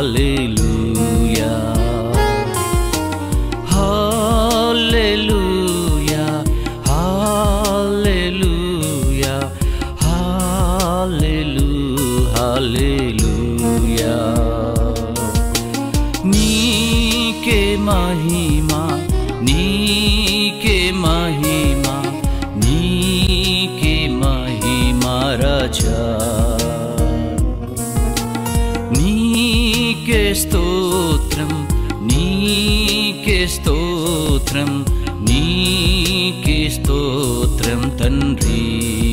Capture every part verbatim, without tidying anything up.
హల్లెలూయా హల్లెలూయా హల్లెలూయా హల్లెలూ హల్లెలూయా నీకే మహిమా నీకే మహిమా నీకే మహిమా రాజా నీకే స్తోత్రం నీకే స్తోత్రం నీకే స్తోత్రం తండ్రి.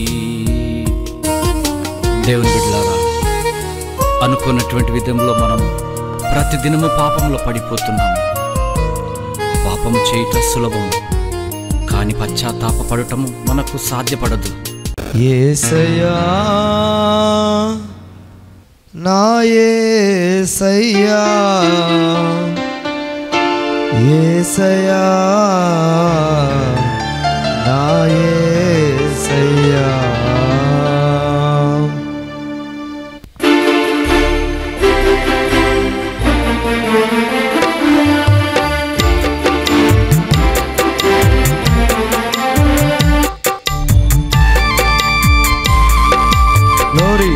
దేవుని బిడ్డలారా, అనుకున్నటువంటి విధంలో మనం ప్రతిదినము పాపంలో పడిపోతున్నాము. పాపం చేయట సులభం, కానీ పశ్చాత్తాపపడటము మనకు సాధ్యపడదు. యేసయ్యా నా యేసయ్యా యేసయ్యా నా యేసయ్యా Glory.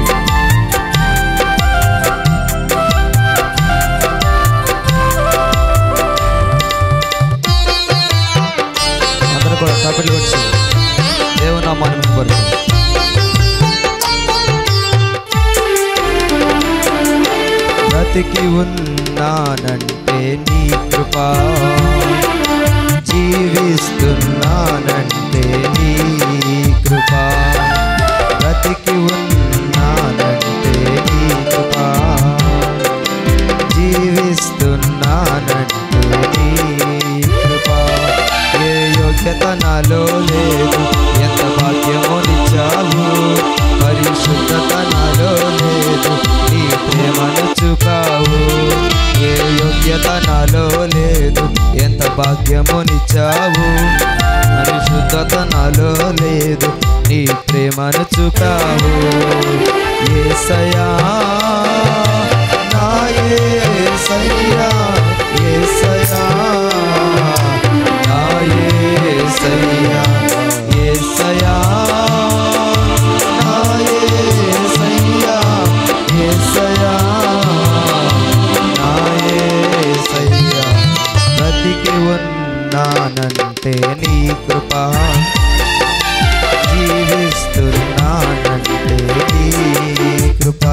అందరూ కూడా చప్పట్లు కొట్టి దేవుని నామాన్ని మహిమపరుద్దాం. బ్రతికి ఉన్నానంటే నీ కృప, జీవిస్తున్నానంటే నీ కృప. బ్రతికి ఉన్నానంటే నీ కృప, జీవిస్తున్నానంటే నీ కృప. ఏ యోగ్యత నాలో లేదు, ఎంత భాగ్యమునిచ్చావు. పరిశుద్ధత నాలో లేదు, నీ ప్రేమను చూపావు. ఏ యోగ్యత నాలో లేదు, ఎంత భాగ్యమునిచ్చావు. పరిశుద్ధత నాలో లేదు, నీ ప్రేమను చూపావు. యేసయ్యా నా యేసయ్యా యేసయ్యా నా యేసయ్యా యేసయ్యా నా యేసయ్యా యేసయ్యా నా యేసయ్యా. బ్రతికి ఉన్నానంటే నీ కృప, జీవిస్తున్నానంటే నీ కృప.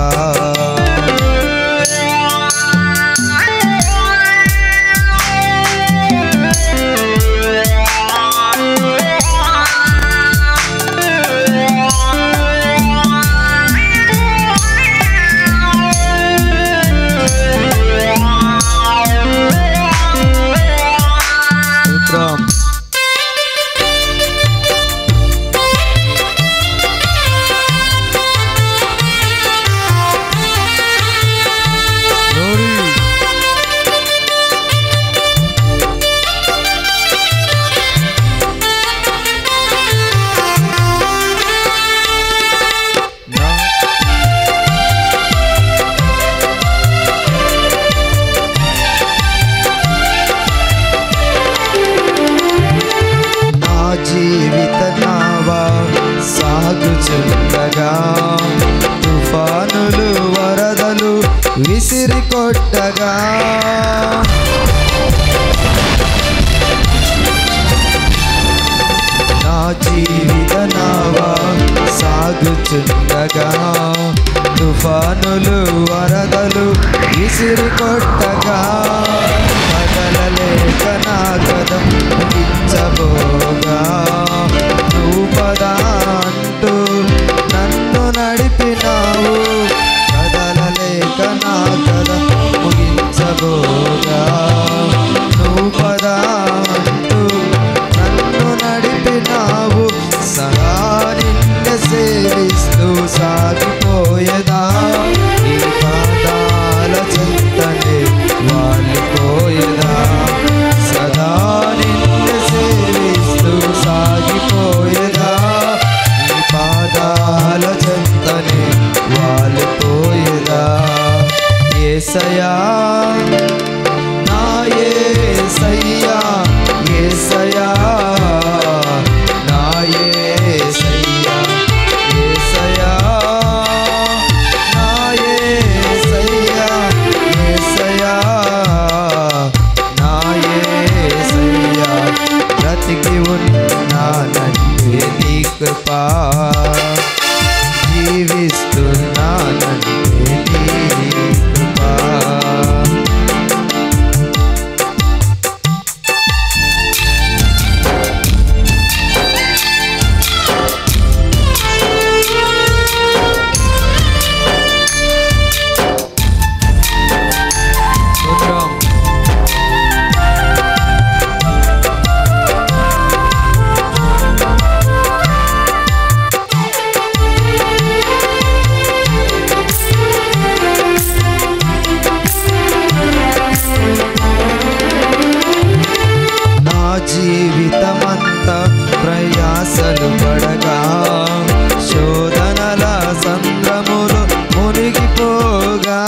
జీవిత నావా సాగుచుండగా తుఫానులు వరదలు విసిరి కొట్టగా, నా జీవిత నావా సాగుచుండగా తుఫానులు వరదలు విసిరి కొట్టగా, కదలలేక నా కదం ముగించబోగా, నువ్వు పదా అంటూ నన్ను నడిపినావు. కదలలేక నా కదం ముగించబోగా, నువ్వు పదా అంటూ నన్ను నడిపినావు. సదా నిన్ను సేవిస్తూ సాగిపోయేదా, నీ పాదాల చెంతనే వాళ్ళిపో యేసయ్యా నా యేసయ్యా యేసయ్యా నా యేసయ్యా యేసయ్యా నా యేసయ్యా యేసయ్యా నా యేసయ్యా బ్రతికి ఉన్నానంటే నీ కృపా జీవిస్తున్నానంటే నీ కృపా జీవితమంతా ప్రయాసలు పడగా శోధనల సంద్రములు మునిగిపోగా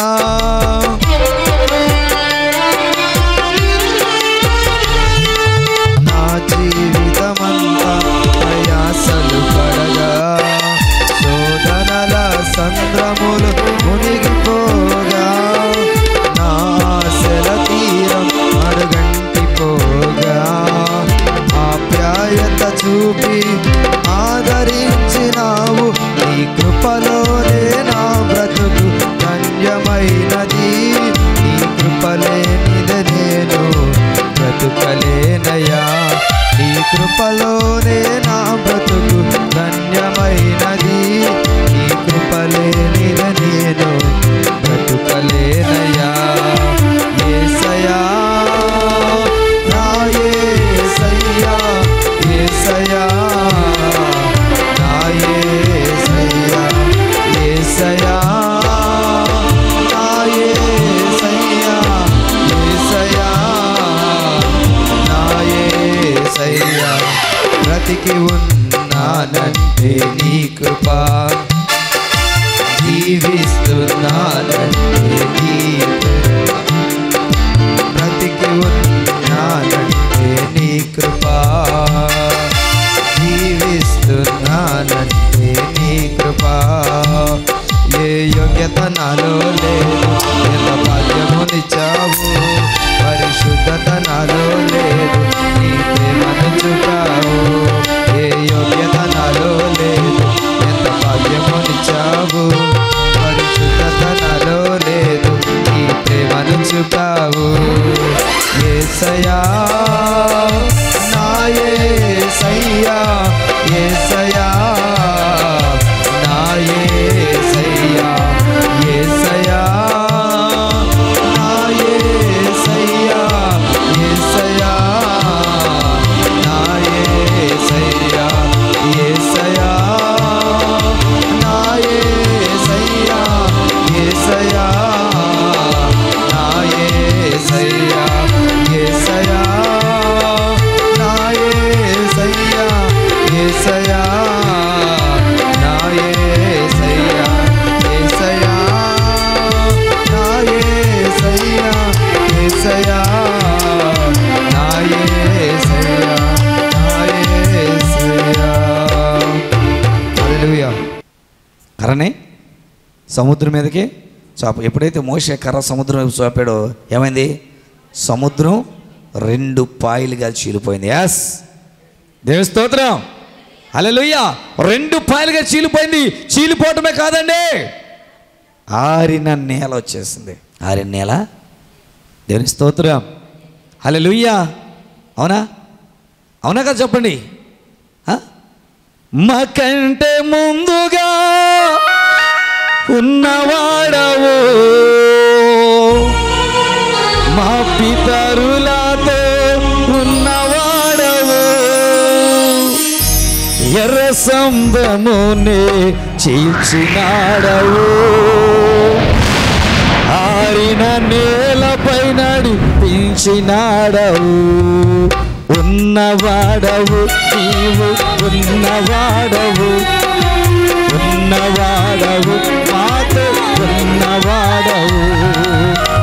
నా జీవితమంతా ప్రయాసలు పడగా శోధనల సంద్రములు మునిగిపోగా నా ఆశల తీరం అడుగంటిపోగా ఆప్యాయత చూపి ఆదరించినావు నీ కృపలోనే నా బ్రతుకు ధన్యమైనది నీ కృపలేనిదే నేను బ్రతుకలేనయ్యా నీ కృపలోనే నా బ్రతుకు ధన్యమైనది నీ కృపలేనిదే నేను బ్రతుకలేనయ్యా యేసయ్యా నా యేసయ్యా యేసయ్యా నా యేసయ్యా యేసయ్యా నా యేసయ్యా యేసయ్యా నా యేసయ్యా బ్రతికి ఉన్నానంటే నీ కృపా జీవిస్తున్నానంటే నీ బ్రతికి ఉన్నానంటే నీ కృపా జీవిస్తున్నానంటే నీ కృపా ఏ యోగ్యత నాలో లేదు ఎంత భాగ్యమునిచ్చావు పరిశుద్ధత నాలో లేదు నీ ప్రేమను చూపావు ఏ యోగ్యత నాలో లేదు ఎంత భాగ్యమునిచ్చావు పరిశుద్ధత నాలో లేదు నీ ప్రేమను చూపావు యేసయ్యా నా యేసయ్యా యేసయ్యా నా యేసయ్యా యేసయ్యా నా యేసయ్యా యేసయ్యా నా యేసయ్యా యేసయ్యా నా యేసయ్యా యేసయ్యా నా యేసయ్యా యేసయ్యా నా యేసయ్యా యేసయ్యా నా యేసయ్యా యేసయ్యా నా యేసయ్యా యేసయ్యా నా యేసయ్యా నా యేసయ్యా హల్లెలూయా కర్రనే సముద్రం మీదకి చాప ఎప్పుడైతే మోషే కర్ర సముద్రం వైపు చాపాడో ఏమైంది సముద్రం రెండు పాయలుగా చీలిపోయింది ఎస్ దేవుని స్తోత్రం హల్లెలూయా రెండు పాయలుగా చీలిపోయింది చీలిపోవటమే కాదండి ఆరిన నేల వచ్చేసింది ఆరిన నేల దేవుని స్తోత్రం హల్లెలూయా అవునా అవునా కదా చెప్పండి మాకంటే ముందుగా ఉన్నవాడవు మా పితరులతో ఉన్నవాడవు ఎర్ర సముద్రమునే చీల్చినాడవు ఆరిన నేలపై నడిపించినాడవు ఉన్నవాడవు నీవు ఉన్నవాడవు ఉన్నవాడవు మాతో ఉన్నవాడవు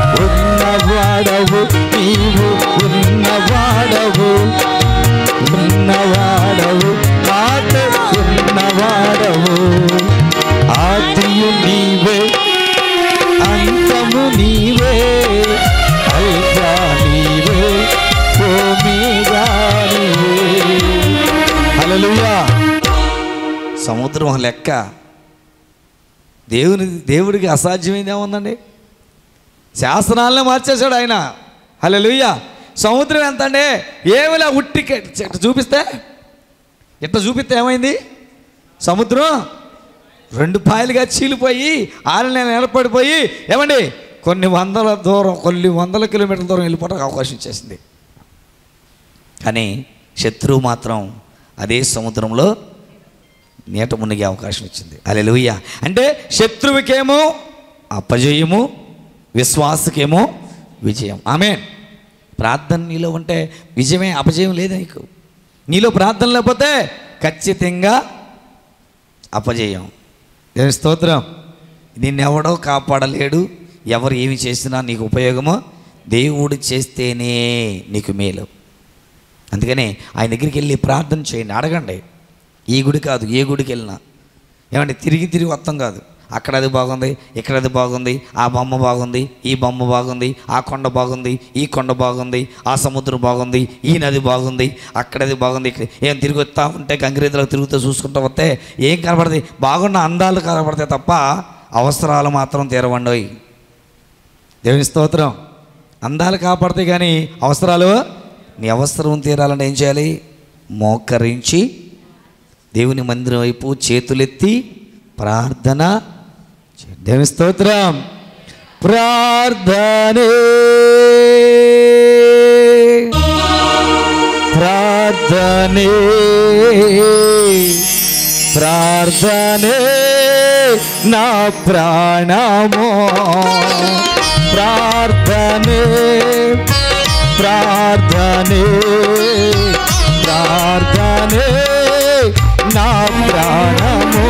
లెక్క. దేవుని దేవుడికి అసాధ్యమైంది ఏముందండి? శాసనాలనే మార్చేశాడు ఆయన. హల్లెలూయా. సముద్రం ఎంత అండి? ఏమిలా ఉట్టి ఇట్లా చూపిస్తే ఇట్లా చూపిస్తే ఏమైంది? సముద్రం రెండు పాయలుగా చీలిపోయి ఆలనే నిలబడిపోయి ఏమండి కొన్ని వందల దూరం కొన్ని వందల కిలోమీటర్ల దూరం వెళ్ళిపోవడానికి అవకాశం ఇచ్చేసింది. కానీ శత్రువు మాత్రం అదే సముద్రంలో నీట మునిగే అవకాశం ఇచ్చింది. హల్లెలూయా. అంటే శత్రువుకేమో అపజయము, విశ్వాసకేమో విజయం. ఆమేన్. ప్రార్థన నీలో ఉంటే విజయమే, అపజయం లేదు నీకు. నీలో ప్రార్థన లేకపోతే ఖచ్చితంగా అపజయం. దేవుని స్తోత్రం. నిన్నెవడో కాపాడలేడు. ఎవరు ఏమి చేసినా నీకు ఉపయోగమో దేవుడు చేస్తేనే నీకు మేలు. అందుకనే ఆయన దగ్గరికి వెళ్ళి ప్రార్థన చేయండి, అడగండి. ఈ గుడి కాదు, ఏ గుడికి వెళ్ళినా ఏమంటే తిరిగి తిరిగి వస్తాం కాదు. అక్కడ అది బాగుంది, ఇక్కడ అది బాగుంది, ఆ బొమ్మ బాగుంది, ఈ బొమ్మ బాగుంది, ఆ కొండ బాగుంది, ఈ కొండ బాగుంది, ఆ సముద్రం బాగుంది, ఈ నది బాగుంది, అక్కడది బాగుంది, ఇక్కడ ఏం తిరిగి వస్తూ ఉంటే గంగిరెద్దులకు తిరుగుతూ చూసుకుంటూ వస్తే ఏం కనపడతాయి? బాగున్న అందాలు కనపడతాయి తప్ప అవసరాలు మాత్రం తీరవండోయి. దేవుని స్తోత్రం. అందాలు కాపాడతాయి కానీ అవసరాలు, నీ అవసరం తీరాలంటే ఏం చేయాలి? మోకరించి దేవుని మందిరం వైపు చేతులెత్తి ప్రార్థన. దేవుని స్తోత్రం. ప్రార్థనే ప్రార్థనే ప్రార్థనే నా ప్రాణమో, ప్రార్థనే ప్రార్థనే ప్రార్థనే నా ప్రాణమో,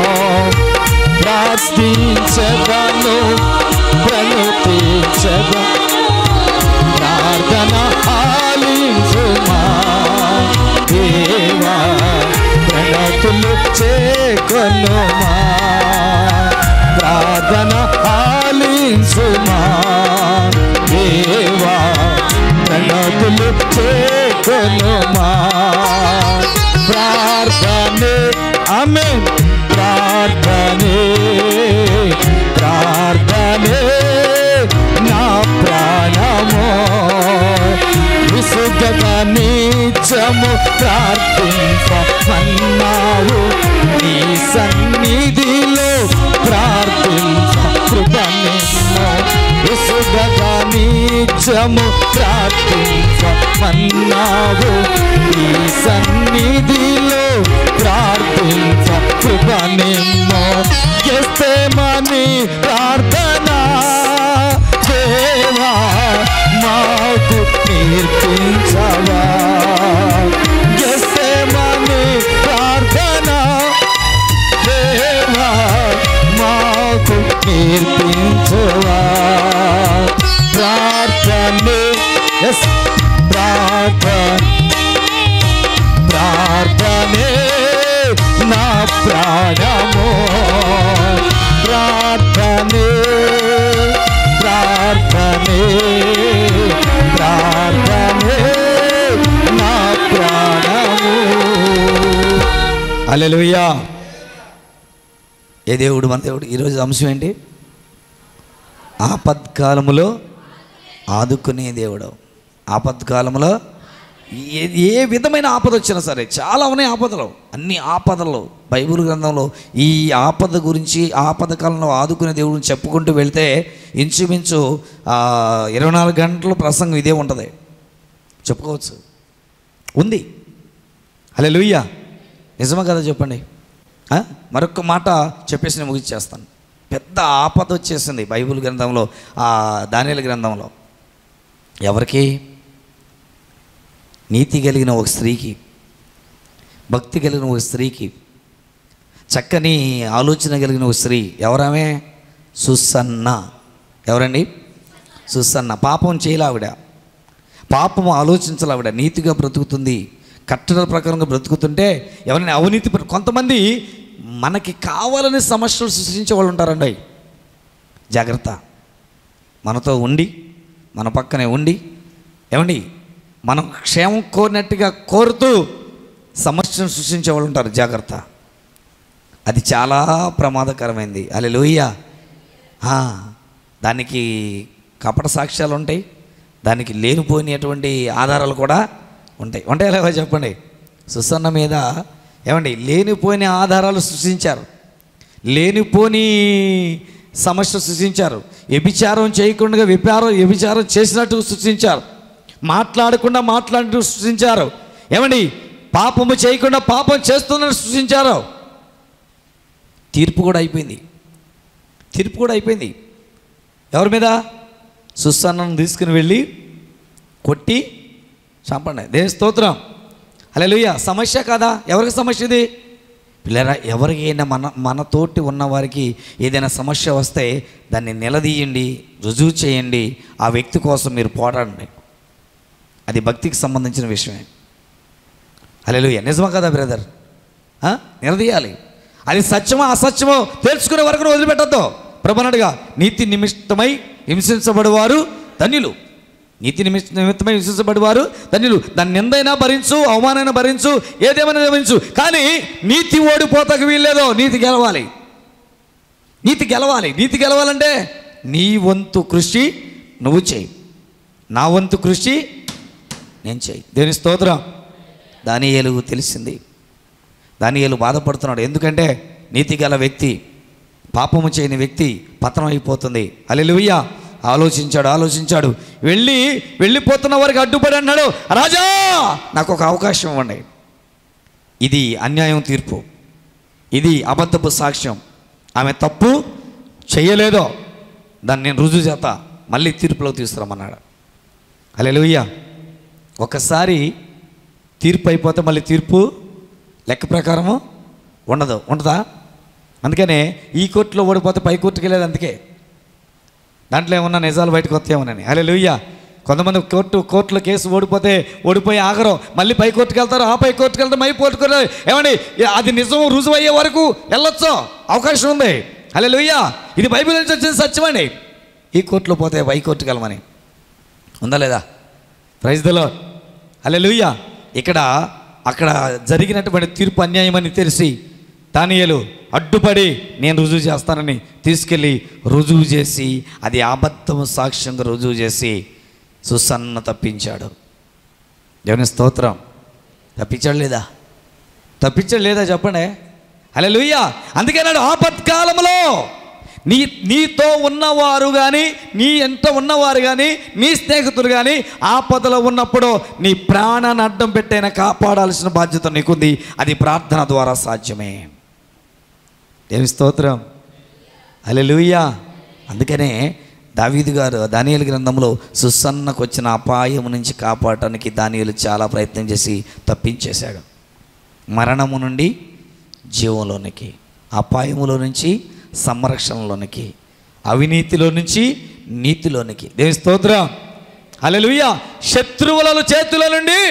ప్రార్థించదను ప్రణతించదను, ప్రార్థన ఆలించుమా దేవా, ప్రణతులు చేకొనుమా, ప్రార్థన ఆలించుమా దేవా, ప్రణతులు చేకొనుమా, ప్రార్థనే. ఆమేన్. ప్రార్థనే ప్రార్థనే నా ప్రాణమో, విసుగక నిత్యము ప్రార్థించమన్నావు, నీ సన్నిధిలో ప్రార్థించ కృప నిన్ను, విసుగక నిత్యము ప్రార్థించమన్నావు, నీ సన్నిధిలో ప్రార్థించ కృప నిన్ను, గెత్సేమనీ ప్రార్థన దేవా మాకు నేర్పించవా, గెత్సేమనీ ప్రార్థన దేవా మాకు నేర్పించవా, ప్రార్థనే. ఎస్ ప్రార్థన ప్రార్థనే నా ప్రాణమో, ప్రార్థనే ప్రార్థనే ప్రార్థనే నా ప్రాణము. హల్లెలూయా. ఏ దేవుడు మన దేవుడు. ఈరోజు అంశం ఏంటి? ఆపత్కాలములో ఆదుకునే దేవుడు. ఆపత్కాలంలో ఏ ఏ విధమైన ఆపద వచ్చినా సరే, చాలా ఉన్నాయి ఆపదలు, అన్ని ఆపదలు బైబిల్ గ్రంథంలో ఈ ఆపద గురించి, ఆపద కాలంలో ఆదుకునే దేవుడిని చెప్పుకుంటూ వెళ్తే ఇంచుమించు ఇరవై నాలుగు గంటల ప్రసంగం ఇదే ఉంటుంది, చెప్పుకోవచ్చు, ఉంది. హల్లెలూయా. నిజమా కదా చెప్పండి. మరొక మాట చెప్పేసి నేను ముగించేస్తాను. పెద్ద ఆపద వచ్చేసింది బైబిల్ గ్రంథంలో, దానియేలు గ్రంథంలో. ఎవరికి? నీతి కలిగిన ఒక స్త్రీకి, భక్తి కలిగిన ఒక స్త్రీకి, చక్కని ఆలోచన కలిగిన ఒక స్త్రీ. ఎవరామే? సుసన్న. ఎవరండి? సుసన్న. పాపం చేయలే ఆవిడ, పాపము ఆలోచించాలి ఆవిడ, నీతిగా బ్రతుకుతుంది, కట్టడల ప్రకారంగా బ్రతుకుతుంటే ఎవరైనా అవినీతి, కొంతమంది మనకి కావాలని సమస్యలు సృష్టించే వాళ్ళు ఉంటారండి. జాగ్రత్త. మనతో ఉండి, మన పక్కనే ఉండి, ఏమండి మనం క్షేమం కోరినట్టుగా కోరుతూ సమస్యను సృష్టించే వాళ్ళు ఉంటారు. జాగ్రత్త. అది చాలా ప్రమాదకరమైంది. హల్లెలూయా. దానికి కపట సాక్ష్యాలు ఉంటాయి, దానికి లేనిపోయినటువంటి ఆధారాలు కూడా ఉంటాయి. ఉంటాయి లేవా చెప్పండి. సుసన్న మీద ఏమండి లేనిపోయిన ఆధారాలు సృష్టించారు, లేనిపోని సమస్య సృష్టించారు. వ్యభిచారం చేయకుండా వ్యభిచారం వ్యభిచారం చేసినట్టు సృష్టించారు, మాట్లాడకుండా మాట్లాడినట్టు సృష్టించారు. ఏమండి పాపము చేయకుండా పాపం చేస్తున్నట్టు సృష్టించారు. తీర్పు కూడా అయిపోయింది, తీర్పు కూడా అయిపోయింది. ఎవరి మీద? సుసన్నను తీసుకుని వెళ్ళి కొట్టి చంపండి. దేవుని స్తోత్రం. హల్లెలూయా. సమస్య కాదా? ఎవరికి సమస్య ఇది? పిల్లరా, ఎవరికైనా మన మనతోటి ఉన్నవారికి ఏదైనా సమస్య వస్తే దాన్ని నిలదీయండి, రుజువు చేయండి, ఆ వ్యక్తి కోసం మీరు పోరాడండి. అది భక్తికి సంబంధించిన విషయమే. హల్లెలూయా. నిజమా కదా బ్రదర్? నిలదీయాలి. అది సత్యమో అసత్యమో తెలుసుకునే వరకు వదిలిపెట్టద్దు. ప్రభునడుగా నీతి నిమిత్తమై హింసించబడేవారు ధన్యులు, నీతి నిమిత్త నిమిత్తమై హింసించబడేవారు ధన్యులు. దాన్ని ఎందైనా భరించు, అవమానైనా భరించు, ఏదేమైనా భరించు, కానీ నీతి ఓడిపోతాకు వీల్లేదు. నీతి గెలవాలి, నీతి గెలవాలి. నీతి గెలవాలంటే నీ వంతు కృషి నువ్వు చేయి, నా వంతు కృషి నేను చేయి. దేవుని స్తోత్రం. దానియేలు తెలిసింది, దానియేలు బాధపడుతున్నాడు. ఎందుకంటే నీతి గల వ్యక్తి, పాపము చేయని వ్యక్తి పతనం అయిపోతుంది. హల్లెలూయా. ఆలోచించాడు ఆలోచించాడు వెళ్ళి వెళ్ళిపోతున్న వారికి అడ్డుపడి అన్నాడు, రాజా నాకు ఒక అవకాశం ఇవ్వండి. ఇది అన్యాయం తీర్పు, ఇది అబద్ధపు సాక్ష్యం, ఆమె తప్పు చేయలేదో దాన్ని నేను రుజువు చేత మళ్ళీ తీర్పులో తీసుకురమ్మన్నాడు. హల్లెలూయా. ఒకసారి తీర్పు అయిపోతే మళ్ళీ తీర్పు లెక్క ప్రకారము ఉండదు, ఉండదా? అందుకనే ఈ కోర్టులో ఓడిపోతే పై కోర్టుకి వెళ్ళేది. అందుకే దాంట్లో ఏమన్నా నిజాలు బయటకు వస్తాయేమోనని. హల్లెలూయా. కొంతమంది కోర్టు కోర్టులో కేసు ఓడిపోతే ఓడిపోయి ఆగరు, మళ్ళీ పై కోర్టుకు వెళ్తారు, ఆ పై కోర్టుకు వెళ్తారు, మై కోర్టుకు వెళ్తారు. ఏమండి అది నిజం రుజువు అయ్యే వరకు వెళ్ళొచ్చు, అవకాశం ఉంది. హల్లెలూయా. ఇది బైబిల్ నుంచి వచ్చిన సత్యమండి. ఈ కోర్టులో పోతే పై కోర్టుకు వెళ్ళమని ఉందా లేదా? Praise the Lord. హల్లెలూయా. ఇక్కడ అక్కడ జరిగినటువంటి తీర్పు అన్యాయమని తెలిసి దానియేలు అడ్డుపడి నేను రుజువు చేస్తానని తీసుకెళ్ళి రుజువు చేసి అది అబద్ధము సాక్ష్యంగా రుజువు చేసి సుసన్న తప్పించాడు. దేవుని స్తోత్రం. తప్పించాడు లేదా? తప్పించాడు లేదా చెప్పండి. హల్లెలూయా. అందుకే నాడు ఆపత్కాలంలో నీ నీతో ఉన్నవారు కానీ, నీ ఎంట ఉన్నవారు కానీ, నీ స్నేహితులు కానీ ఆపదలో ఉన్నప్పుడు నీ ప్రాణాన్ని అడ్డం పెట్టైనా కాపాడాల్సిన బాధ్యత నీకుంది. అది ప్రార్థన ద్వారా సాధ్యమే. దేవుని స్తోత్రం. హల్లెలూయా. అందుకనే దావీదు గారు దానియేలు గ్రంథంలో సుసన్నకు వచ్చిన అపాయం నుంచి కాపాడటానికి దానియేలు చాలా ప్రయత్నం చేసి తప్పించేశాడు. మరణము నుండి జీవంలోనికి, అపాయములో నుంచి సంరక్షణలోనికి, అవినీతిలో నుంచి నీతిలోనికి. దేవుని స్తోత్రం. హల్లెలూయా. శత్రువుల చేతుల నుండి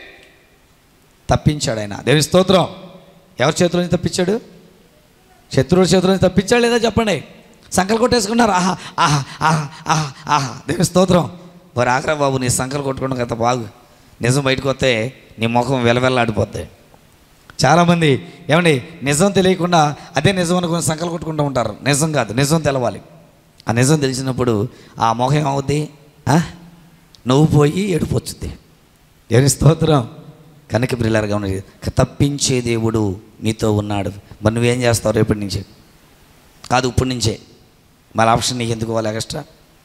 తప్పించాడు ఆయన. దేవుని స్తోత్రం. ఎవరి చేతుల నుంచి తప్పించాడు? శత్రువుల చేతుల నుంచి తప్పించాడు లేదా చెప్పండి. సంకలు కొట్టేసుకున్నారు. ఆహా ఆహా ఆహా ఆహా ఆహా. దేవుని స్తోత్రం. వారు ఆగ్రా బాబు నీ సంకలు కొట్టుకోవడం కదా బాగు, నిజం బయటకు వస్తే నీ ముఖం వెలవెల్లాడిపోద్ది. చాలామంది ఏమండి నిజం తెలియకుండా అదే నిజం అనుకుని సంకలు కొట్టుకుంటూ ఉంటారు. నిజం కాదు, నిజం తెలవాలి. ఆ నిజం తెలిసినప్పుడు ఆ ముఖం ఏమవుద్ది? నువ్వు పోయి ఏడుపు వచ్చుద్ది. దేవుని స్తోత్రం. కనుక ప్రియులారా ఉన్నది తప్పించే దేవుడు నీతో ఉన్నాడు. మరి నువ్వేం చేస్తావు రేపటి నుంచి? కాదు ఇప్పటి నుంచే. మరి ఆప్షన్ నీకు ఎందుకు వాళ్ళు ఎక్స్ట్రా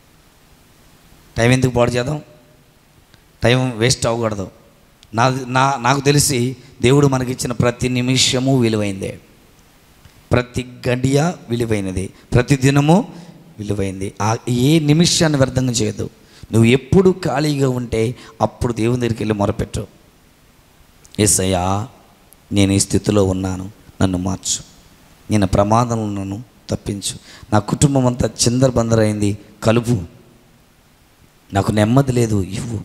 టైం ఎందుకు పాడు చేద్దాం? టైం వేస్ట్ అవ్వకూడదు. నా నా నాకు తెలిసి దేవుడు మనకిచ్చిన ప్రతి నిమిషము విలువైందే, ప్రతి గడియ విలువైనది, ప్రతి దినము విలువైంది. ఆ ఏ నిమిషాన్ని వ్యర్థంగా చేయొద్దు. నువ్వు ఎప్పుడు ఖాళీగా ఉంటే అప్పుడు దేవుని దగ్గరికి వెళ్ళి మొరపెట్టు. యేసయ్యా నేను ఈ స్థితిలో ఉన్నాను, నన్ను మార్చు, నేను ప్రమాదంలో ఉన్నాను, తప్పించు, నా కుటుంబం అంతా చిందరబందరైంది, కలుపు, నాకు నెమ్మది లేదు, ఇవ్వు,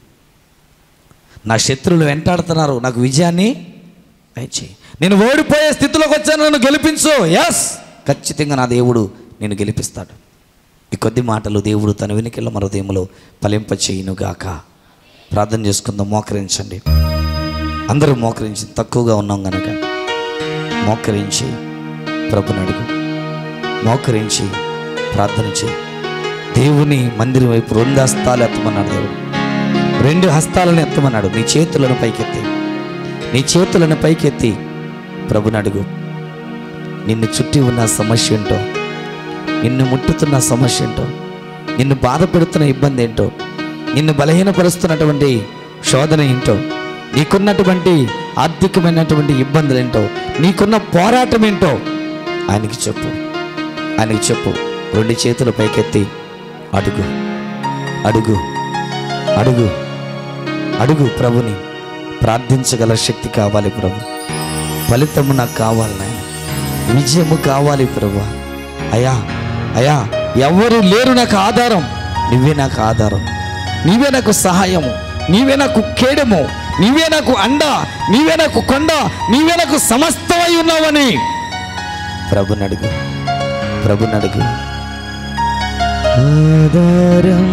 నా శత్రువులు వెంటాడుతున్నారు, నాకు విజయాన్ని దయచేయి, నేను ఓడిపోయే స్థితిలోకి వచ్చాను, నన్ను గెలిపించు. ఎస్, ఖచ్చితంగా నా దేవుడు నేను గెలిపిస్తాడు. ఈ కొద్ది మాటలు దేవుడు తన వెనుకల మరో దేములో ఫలింప చేయునుగాక. ప్రార్థన చేసుకుందాం. మోకరించండి. అందరూ మోకరించి, తక్కువగా ఉన్నాం కనుక మోకరించి ప్రభుని అడుగు, మోకరించి ప్రార్థన చేయి. దేవుని మందిరం వైపు రెండు హస్తాలు ఎత్తమన్నాడు దేవుడు. రెండు హస్తాలను ఎత్తమన్నాడు. నీ చేతులను పైకెత్తి నీ చేతులను పైకెత్తి ప్రభుని అడుగు. నిన్ను చుట్టి ఉన్న సమస్య ఏంటో, నిన్ను ముట్టుతున్న సమస్య ఏంటో, నిన్ను బాధపెడుతున్న ఇబ్బంది ఏంటో, నిన్ను బలహీనపరుస్తున్నటువంటి శోధన ఏంటో, నీకున్నటువంటి ఆర్థికమైనటువంటి ఇబ్బందులు ఏంటో, నీకున్న పోరాటం ఏంటో ఆయనకి చెప్పు. ఆయనకి చెప్పు. రెండు చేతులు పైకెత్తి అడుగు అడుగు అడుగు అడుగు ప్రభుని. ప్రార్థించగల శక్తి కావాలి ప్రభు. ఫలితము నాకు కావాలి నాయన. విజయము కావాలి ప్రభు. అయ్యా అయ్యా ఎవరు లేరు నాకు ఆధారం, నువ్వే నాకు ఆధారం, నీవే నాకు సహాయము, నీవే నాకు కేడము, నీవే నాకు అండ, నీవే నాకు కొండ, నీవే నాకు సమస్తమై ఉన్నావని ప్రభుని అడుగు. ప్రభుని అడుగు. ఆధారం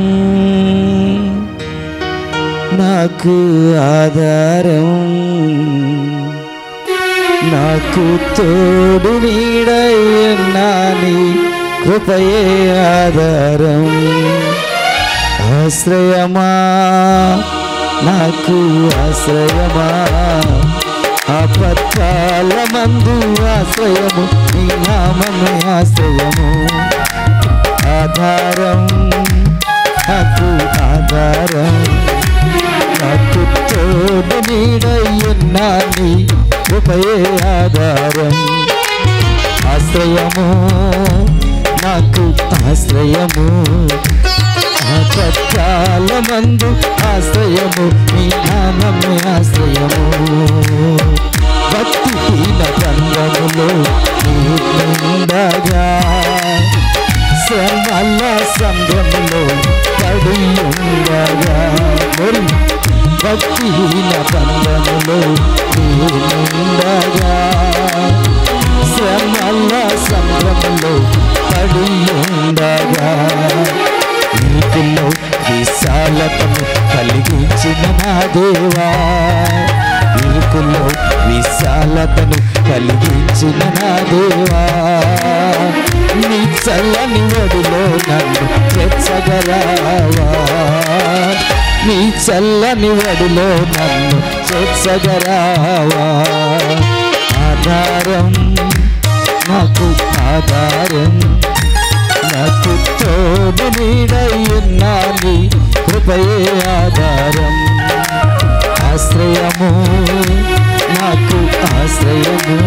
నాకు ఆధారం, నాకు తోడు నీడయ్యన్నాని కృపయే ఆధారం. ఆశ్రయమా నాకు ఆశ్రయమా, ఆపత్కాల మందు ఆశ్రయము, నీ నామమే ఆశ్రయము. ఆధారం నాకు ఆధారం, నాకు తోడు నీడయ్యున్నాని కృపయే ఆధారం. ఆశ్రయము నాకు ఆశ్రయము, ఆపత్కాల మందు ఆశ్రయము, నీ నామమే ఆశ్రయము. భక్తిహీన బంధములో నీవుండగా, శ్రమల సంఘములో పడియుండగా, భక్తిహీన బంధములో నీవుండగా, శ్రమల సంఘములో పడియుండగా, నీటిలో విశాలతను కలిగించిన నా దేవా, ఇరుకులో విశాలతను కలిగించిన నా దేవా, నీ చల్లని ఒడిలో నన్ను చేర్చగరావా, నీ చల్లని ఒడిలో నన్ను చేర్చగరావా. ఆధారం నాకు ఆధారం, నాకు తోడు నీడయ్యున్నాని కృపయే ఆధారం. ఆశ్రయము నాకు ఆశ్రయము,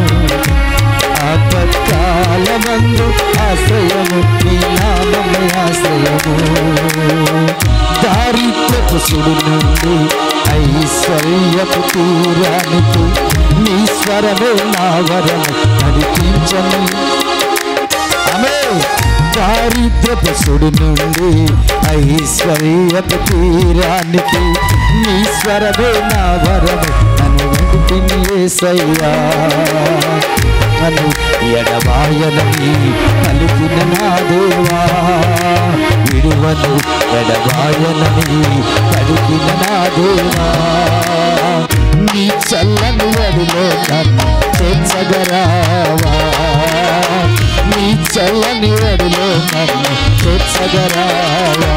ఆపత్కాల మందు ఆశ్రయము, నీ నామమే ఆశ్రయము. దారిద్ర్యపు సుడి నుండి ఐశ్వర్యపు తీరానికి నీ స్వరమే నా వరము నడిపించను. ఆమె దారిద్ర్యపు సుడి నుండి ఐశ్వర్యపు తీరానికి నీ స్వరమే నా వరము నన్ను నడిపిని యేసయ్యా. నన్ను ఎడబాయనని పలికిన నా దేవా, విడువను ఎడబాయనని పలికిన నా దేవా, నీ చల్లని ఒడిలో నన్ను చేర్చగరావా, నీ చల్లని ఒడిలో నన్ను చేర్చగరావా.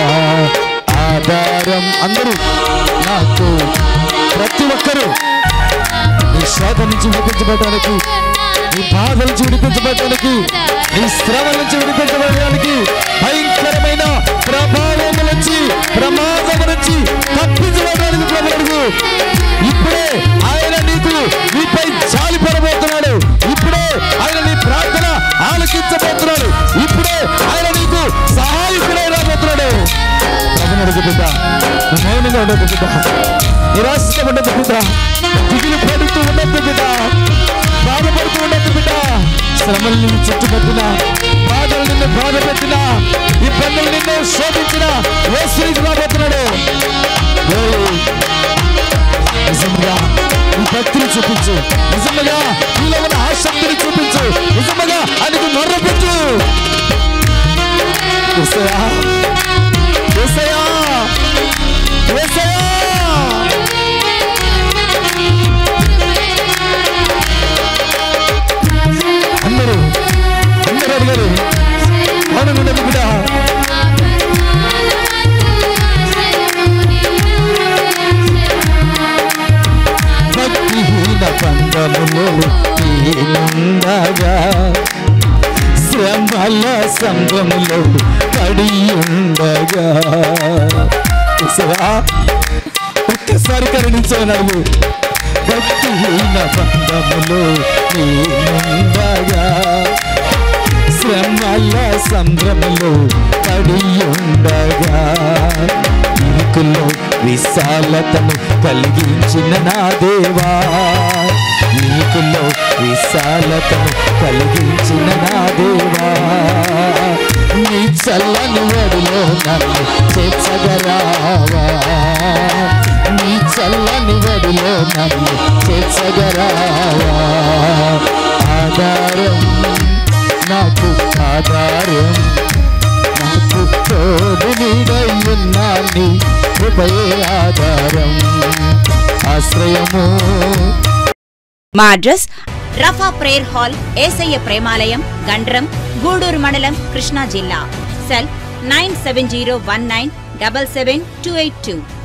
ఆధారం అందరూ నాకు, ప్రతి ఒక్కరూ నీ శోధ నుంచి విడిపించబడటానికి, నీ బాధ నుంచి విడిపించబడటానికి, నీ శ్రమ నుంచి విడిపించబడటానికి, భయంకరమైన ప్రభావం నుంచి ప్రమాదం నుంచి తప్పించబడడానికి ప్రభువు ఇప్పుడే ఆయన నీకు నీపై జాలి పడబోతున్నాడు. ఇప్పుడే ఆయన నీ ప్రార్థన ఆలకించబోతున్నాడు. ఇప్పుడే ఆయన నీకు సహాయకుడై రాబోతున్నాడు. ప్రభుని అడుగు బిడ్డ, మౌనంగా ఉండదు బిడ్డ, నిరాశగా ఉండదు బిడ్డ, దిగులు పడుతూ ఉండద్దు బిడ్డ, బాధపడుతూ ఉండద్దు బిడ్డ. శ్రమలు నిన్ను చుట్టుపెట్టిన, బాధలు నిన్ను బాధ పెట్టిన, ఇబ్బందులు నిన్ను శోధించిన యేసునికి రాబోతున్నాడు. నిజంగా నీ భక్తిని చూపించు, నిజంగా నీలో ఉన్న ఆసక్తిని చూపించు, నిజంగా ఆయనకు మొర్రపెట్టు. యేసయ్యా, యేసయ్యా, యేసయ్యా. సంద్రములో పడి ఉండగా. ఒక్కసారి కరుణించవు. భక్తిహీన బంధములో నేనుండగా శ్రమల సంద్రములో పడి ఉండగా నీకులో విశాలతను కలిగించిన నా దేవా, నీకులో విశాలతను కలిగించిన నా దేవా, నీ చల్లని వడిలో నన్ను చేర్చగరావా, నీ చల్లని వడిలో నన్ను చేర్చగరావా. ఆధారం నాకు ఆధారం, నాకు తోడు నీడై ఉన్నా నీ కృపయే ఆధారం, ఆశ్రయము. మా address Rapha prayer hall, Yesayya Premalayam, Gandram, Gudur మండలం, కృష్ణా జిల్లా. Cell nine seven zero one nine double seven two eight two.